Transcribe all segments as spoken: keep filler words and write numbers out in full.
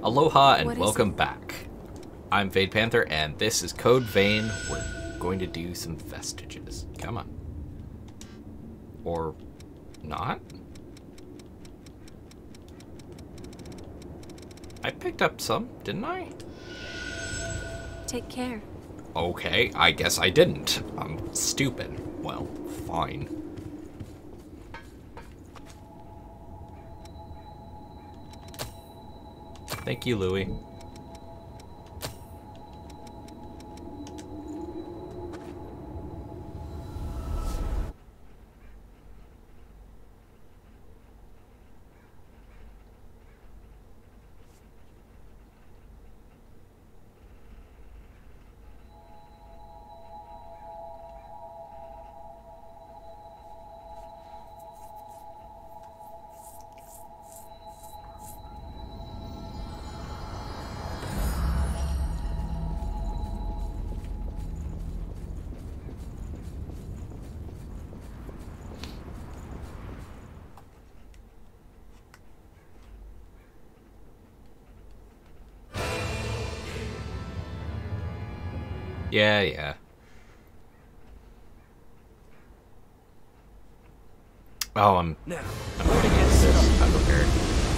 Aloha and What is welcome it? back. I'm Fade Panther and this is Code Vein. We're going to do some vestiges. Come on. Or not? I picked up some, didn't I? Take care. Okay, I guess I didn't. I'm stupid. Well, fine. Thank you, Louie. Yeah, yeah. Oh, I'm, Now, I'm going against this. I'm prepared.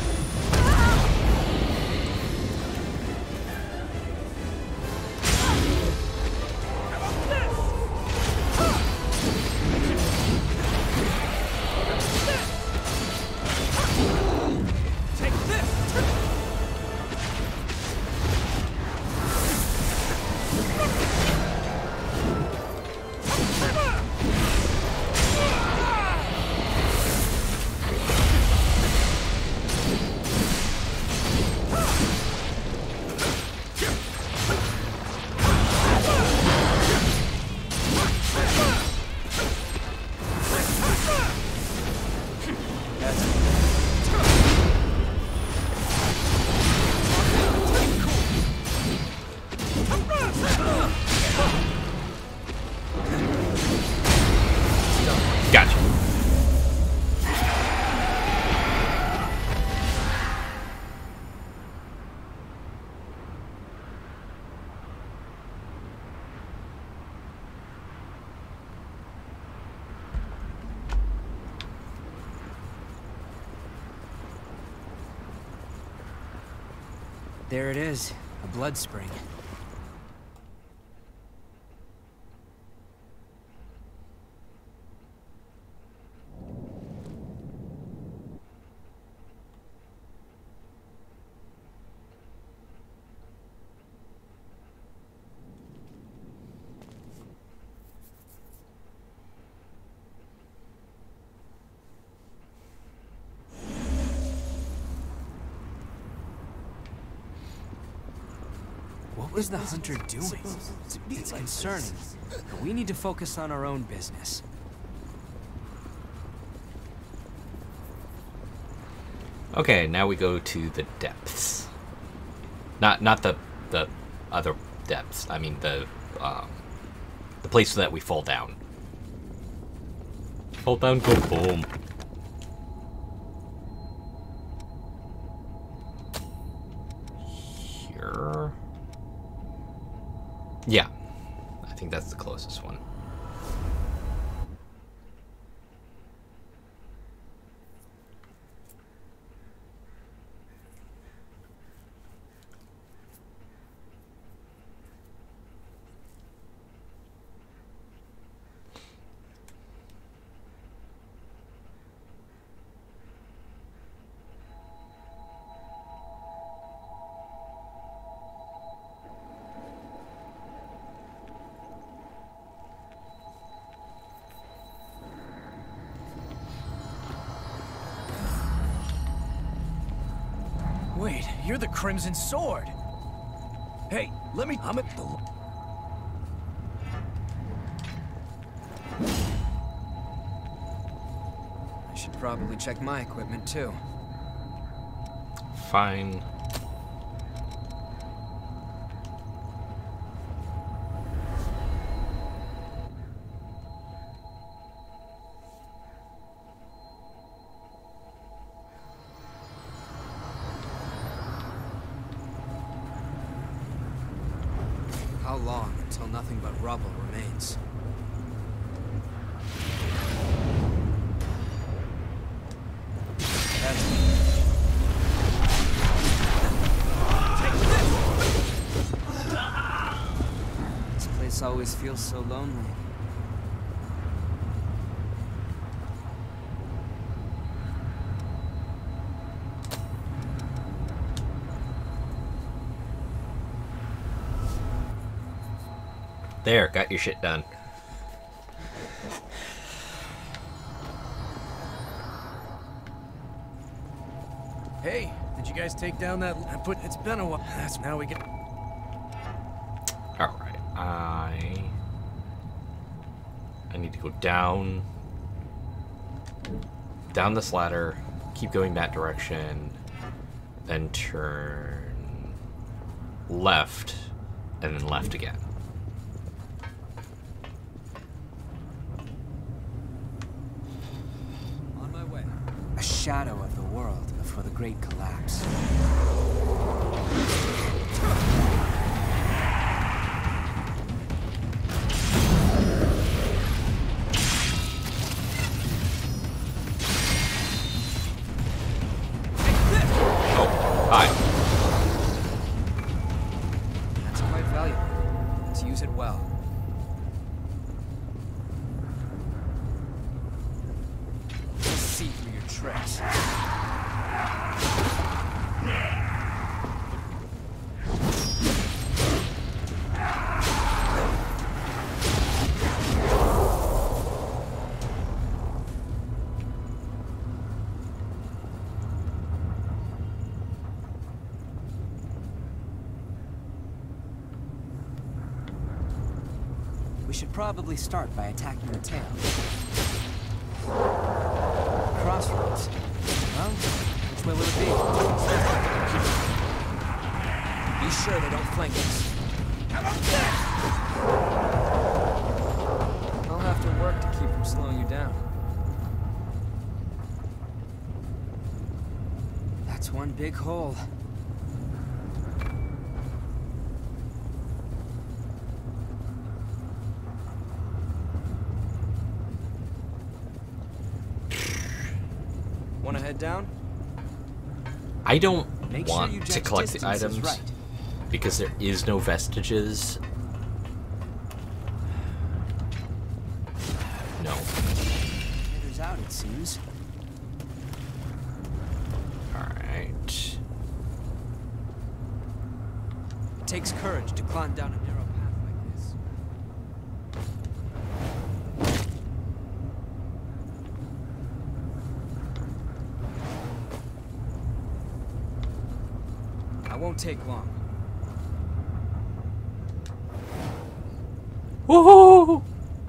take this! Gotcha. There it is, a blood spring. What was the hunter doing? It's concerning, but we need to focus on our own business. Okay, now we go to the depths. Not not the the other depths. I mean the um, the place that we fall down. Fall down, go boom. Here. Yeah, I think that's the closest one. Wait, you're the Crimson Sword! Hey, let me... I'm at the... I should probably check my equipment, too. Fine. long until nothing but rubble remains? That's This place always feels so lonely. There, got your shit done. Hey, did you guys take down that? I put. It's been a while. That's now we get. All right, I I need to go down, down this ladder, keep going that direction, then turn left, and then left again. on my way. A shadow of the world before the great collapse. Hi. That's quite valuable. Let's use it well. Let's see through your tricks. We should probably start by attacking the tail. Crossroads. Well, which way will it be? Be sure they don't flank us. I'll have to work to keep from slowing you down. That's one big hole. Want to head down? I don't Make sure want you to judge collect the distances items right. because there is no vestiges. No. Headers out, it seems. Alright. It takes courage to climb down a narrow path like this. I won't take long. Woohoo!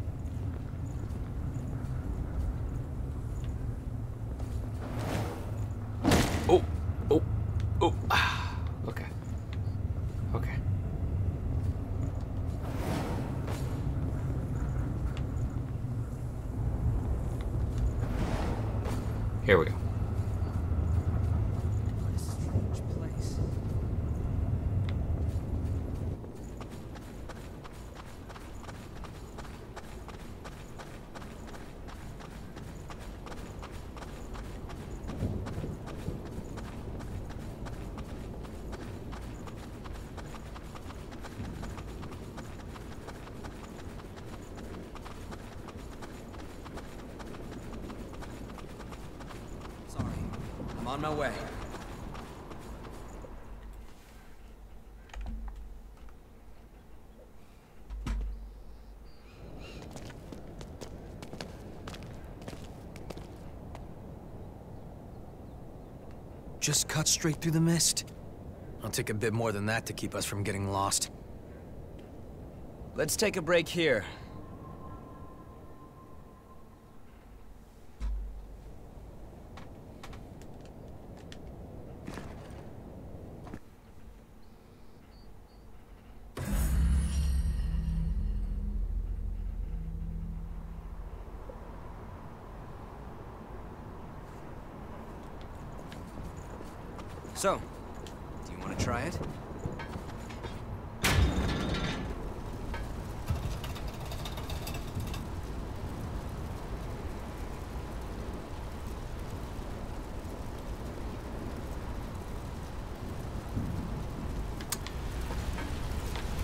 Oh, oh, oh. Ah, okay. Okay. Here we go. What a strange place. Sorry, I'm on my way. Just cut straight through the mist. It'll take a bit more than that to keep us from getting lost. Let's take a break here. So, do you want to try it?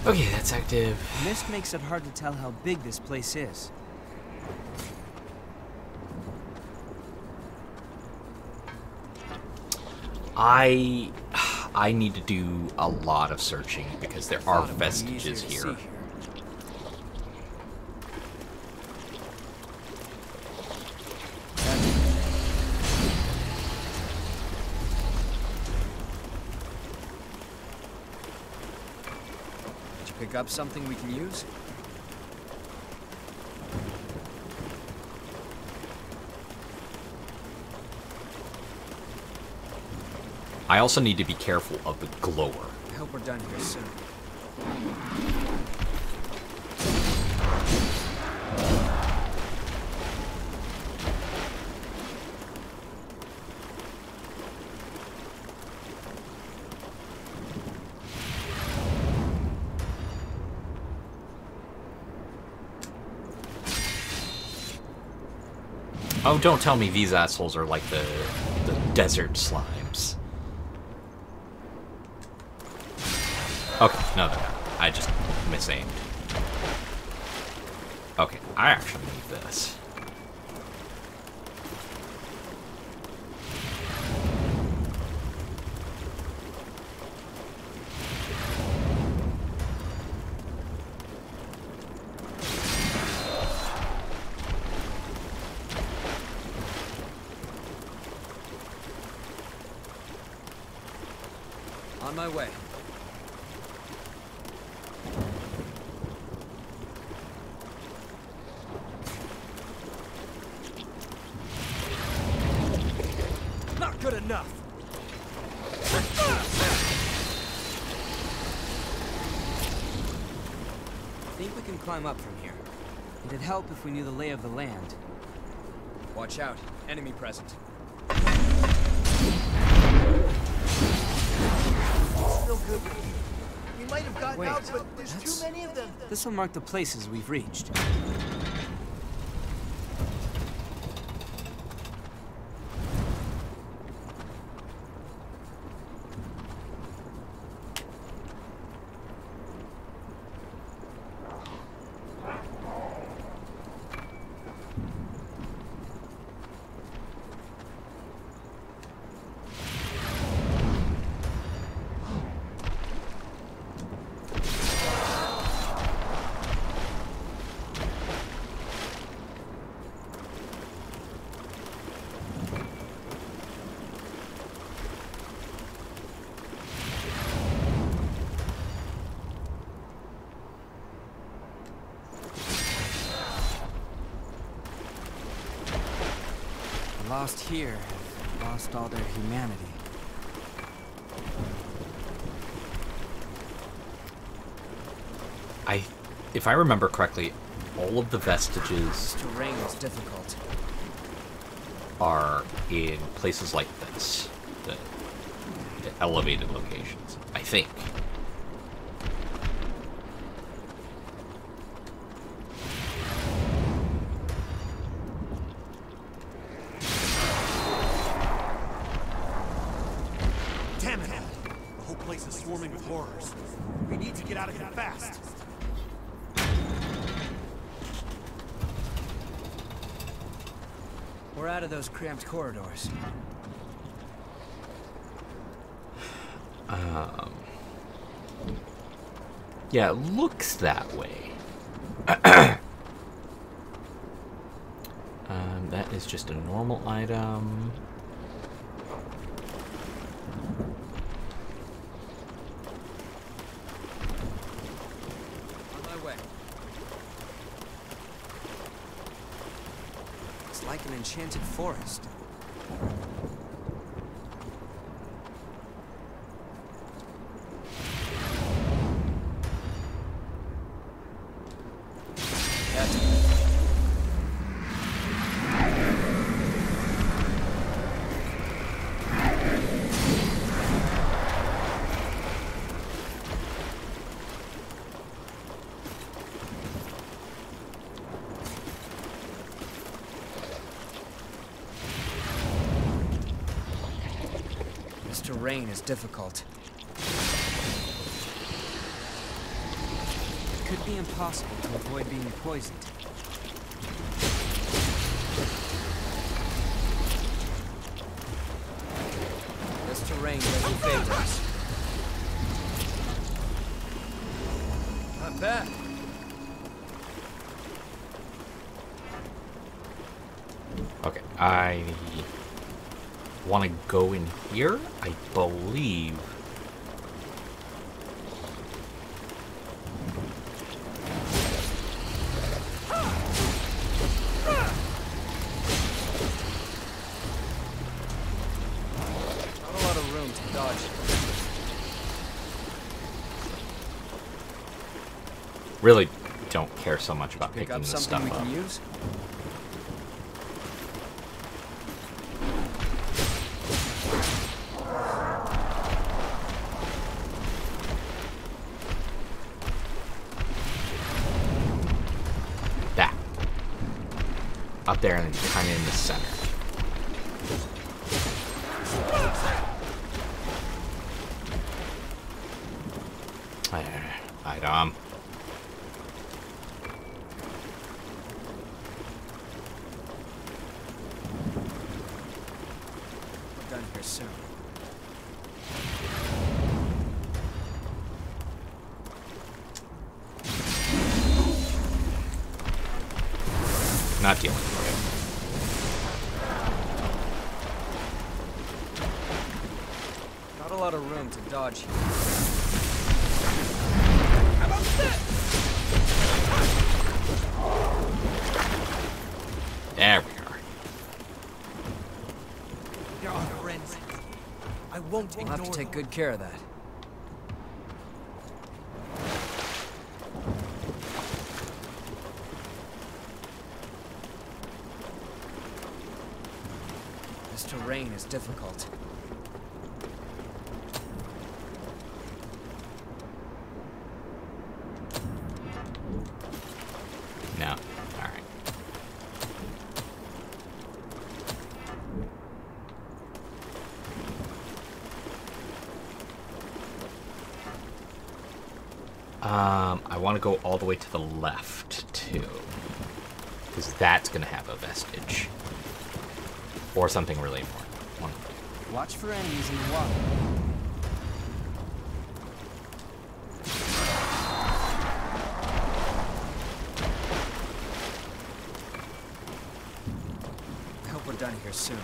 Okay, that's active. Mist makes it hard to tell how big this place is. I I need to do a lot of searching because there are vestiges here. here. Did you pick up something we can use? I also need to be careful of the glower. I hope we're done here soon. Oh, don't tell me these assholes are like the the desert slimes. Okay, no, they're not. I just misaimed. Okay, I actually need this. On my way. Not good enough. I think we can climb up from here. It'd help if we knew the lay of the land. Watch out. Enemy present. Still good. We might have gotten Wait, out, but there's that's- too many of them. This will mark the places we've reached. Lost here have lost all their humanity. I, if I remember correctly, all of the vestiges This terrain is difficult. are in places like this, the, the elevated locations, I think. Damn it! The whole place is swarming with horrors. We need to get out of here fast. We're out of those cramped corridors. Um, yeah, it looks that way. um, that is just a normal item. On my way. It's like an enchanted forest. This terrain is difficult. could be impossible to avoid being poisoned. This terrain doesn't favor us. Not bad. Okay, I want to go in here, I believe. Not a lot of room to dodge. Really don't care so much about Pick picking up this something stuff we up. can use. That. Up there and kind of in the center. Hi, Dom. We're done here soon. Not dealing with Not a lot of room to dodge here. it. There we are. You're our friends. I won't We'll ignore have to take them. good care of that. This terrain is difficult. No. Alright. Um, I want to go all the way to the left, too. Because that's going to have a vestige. Or something really important. One of them. Watch for enemies in the water. I hope we're done here soon.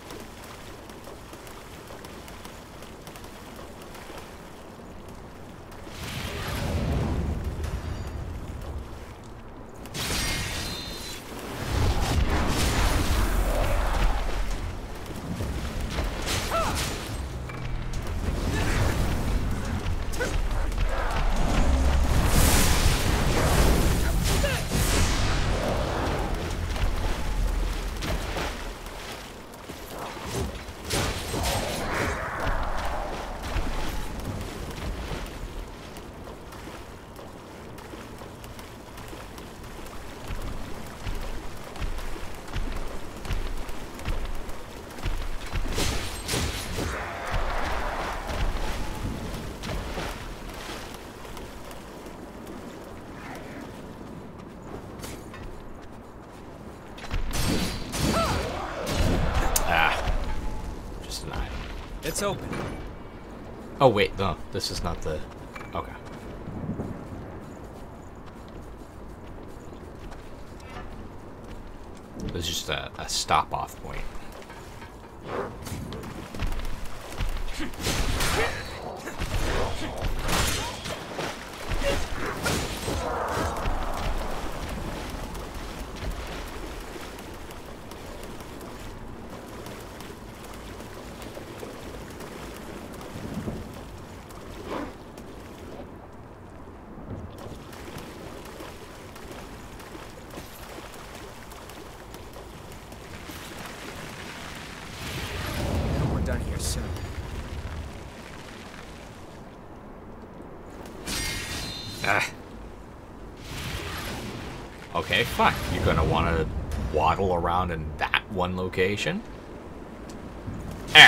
It's open. Oh, wait. No, this is not the... Okay. This is just a, a stop-off point. Done here soon. Ah. Okay, fine. You're gonna want to waddle around in that one location? There.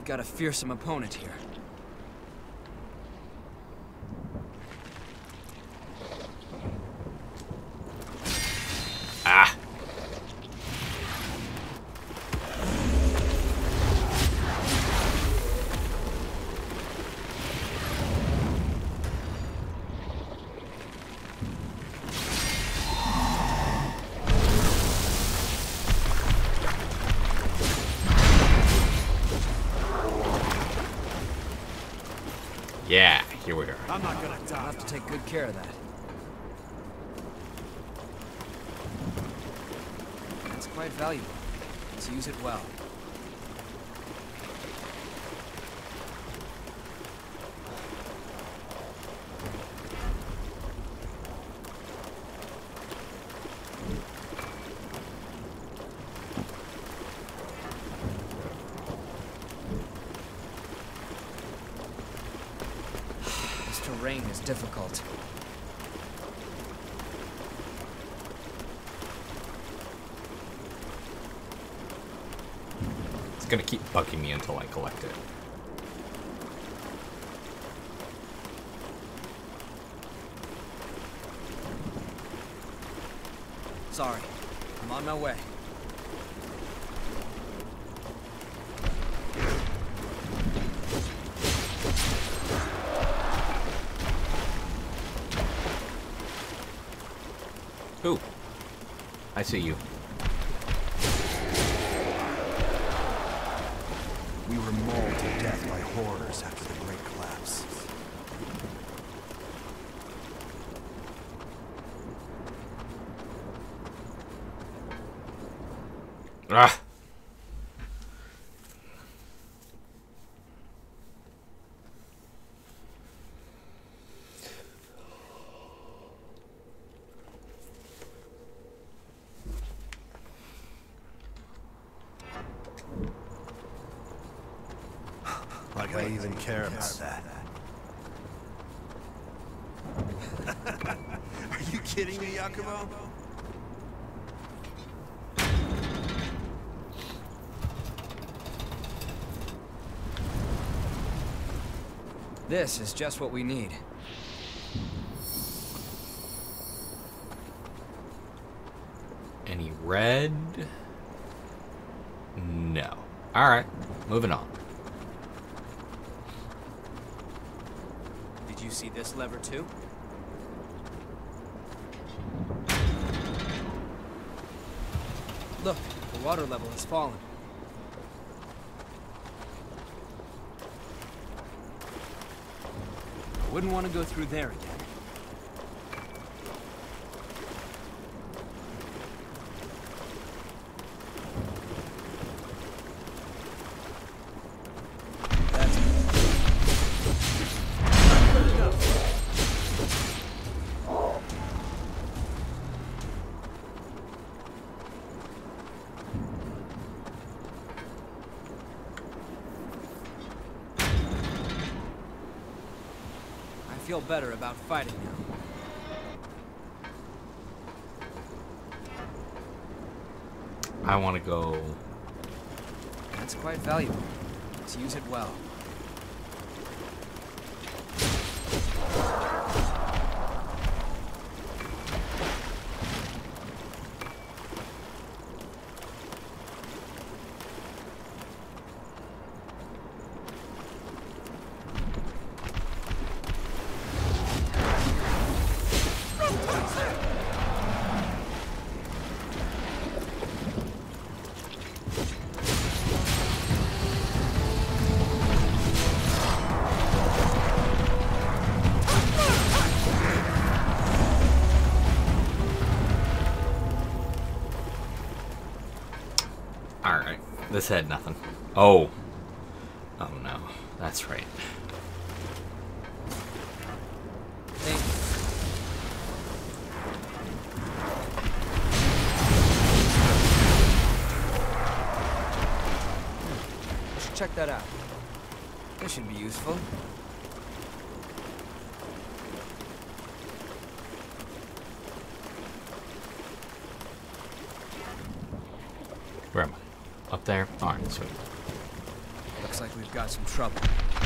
got a fearsome opponent here. Ah. Yeah, here we are. I'm not gonna I'll die. have to take good care of that. That's quite valuable. Let's use it well. This terrain is difficult. It's gonna keep bugging me until I collect it. Sorry. I'm on my way. Ooh. I see you. We were mauled to death by horrors after the Great Collapse. Ah. Like I even care about that. Are you kidding me, Yakumo? This is just what we need. Any red? No. Alright, moving on. Did you see this lever too? Look, the water level has fallen. I wouldn't want to go through there again. That's I feel better about fighting now. I want to go... That's quite valuable. Let's use it well. Alright, this had nothing. Oh. Oh no, that's right. Thank you. I should check that out. This should be useful. Where am I? Up there? Alright, sweet. Looks Looks like we've got some trouble.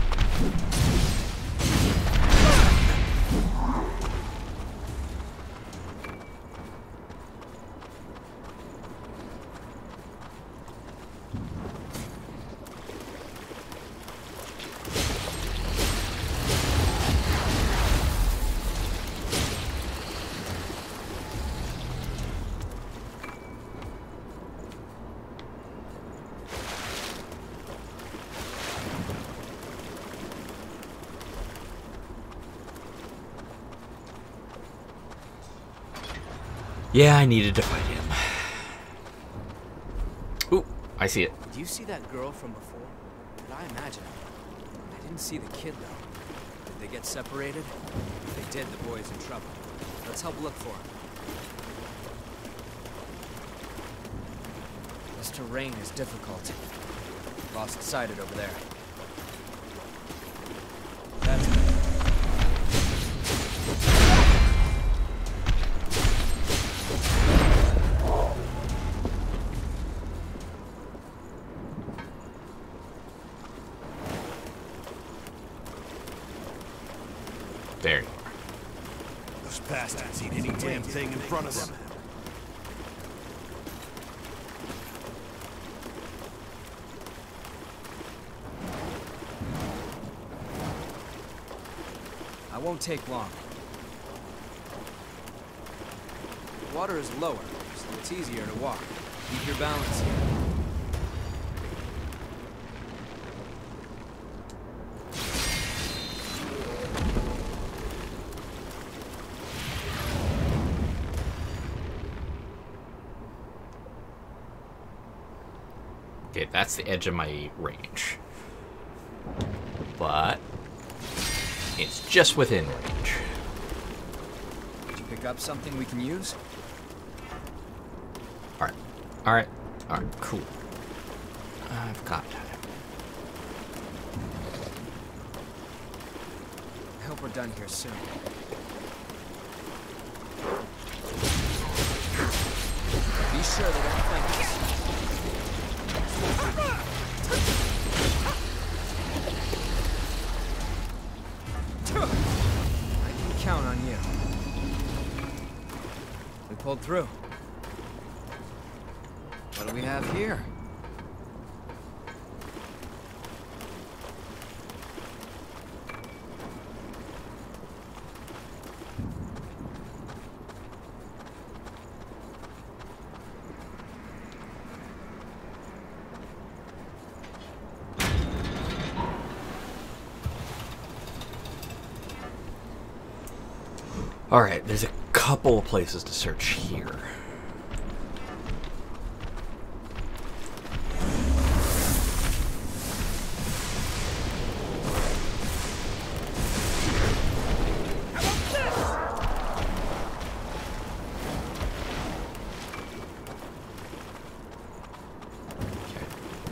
Yeah, I needed to fight him. Ooh, I see it. Do you see that girl from before? Did I imagine it? I didn't see the kid, though. Did they get separated? If they did, the boy's in trouble. Let's help look for him. This terrain is difficult. Lost sighted over there. That's good. There you are. Those bastards eat any damn thing in front of them. I won't take long. The water is lower, so it's easier to walk. Keep your balance here. Okay, that's the edge of my range. But it's just within range. Did you pick up something we can use? Alright. Alright. Alright, cool. I've got it. I hope we're done here soon. Be sure they don't flank us. I can count on you. We pulled through. What do we have here? Alright, there's a couple of places to search here. Okay.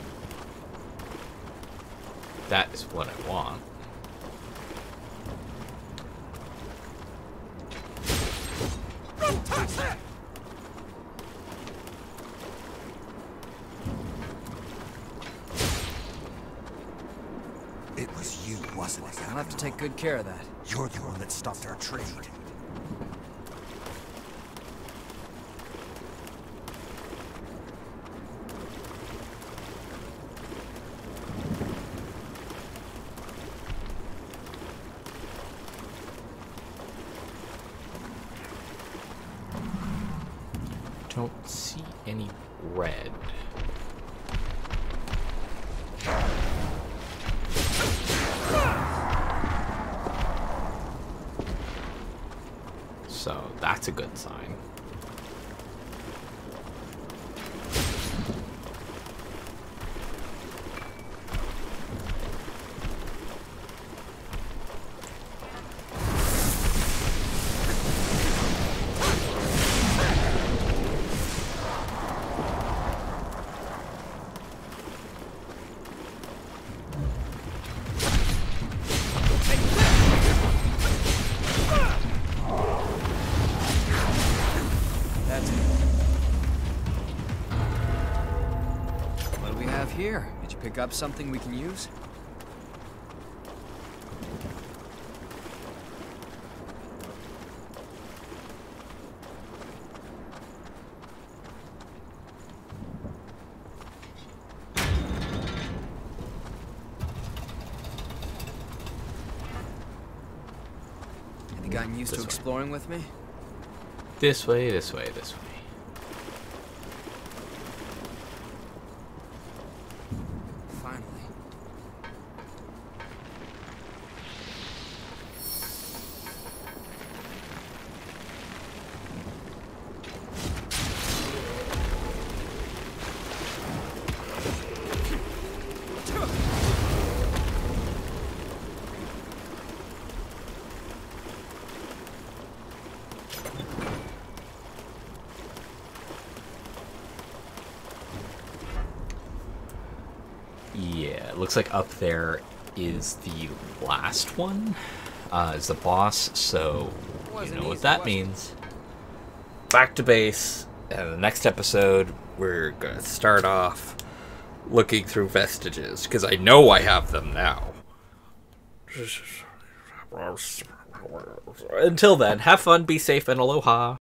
That is what I want. It was you, wasn't it? I'll have to take good care of that. You're the one that stopped our trade. Don't see any red. So that's a good sign. Pick up something we can use? Have you gotten used This to way. exploring with me? This way, this way, this way. Finally. Yeah, it looks like up there is the last one. Uh, is the boss, so you Wasn't know what easy, that was it? means. Back to base, and the next episode, we're gonna start off looking through vestiges, because I know I have them now. Until then, have fun, be safe, and aloha.